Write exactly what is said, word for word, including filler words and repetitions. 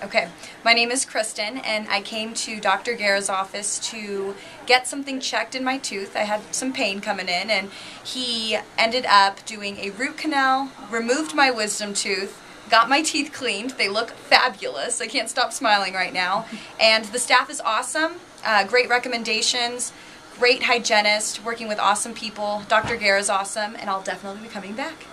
Okay, my name is Kristen, and I came to Doctor Guerra's office to get something checked in my tooth. I had some pain coming in, and he ended up doing a root canal, removed my wisdom tooth, got my teeth cleaned. They look fabulous. I can't stop smiling right now. And the staff is awesome, uh, great recommendations, great hygienist, working with awesome people. Doctor Guerra's awesome, and I'll definitely be coming back.